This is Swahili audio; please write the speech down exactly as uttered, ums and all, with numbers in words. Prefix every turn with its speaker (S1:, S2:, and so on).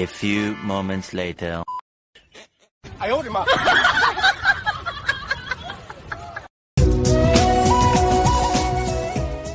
S1: A few moments later.
S2: 哎呦我的妈！